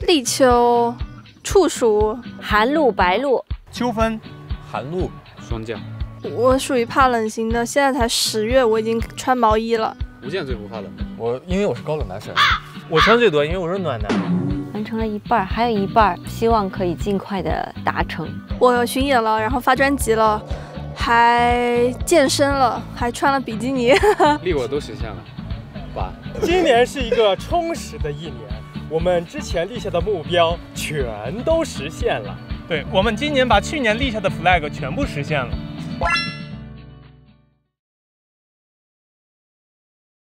立秋、处暑、 寒露、白露、 秋分、 寒露、霜降。 我属于怕冷型的，现在才10月，我已经穿毛衣了。 吴健最不怕冷， 因为我是高冷男神， 我穿最多，因为我是暖男。 完成了一半，还有一半，希望可以尽快的达成。 我巡演了，然后发专辑了，还健身了，还穿了比基尼。 立我都实现了。8。 今年是一个充实的一年，我们之前立下的目标全都实现了。对，我们今年把去年立下的 flag 全部实现了。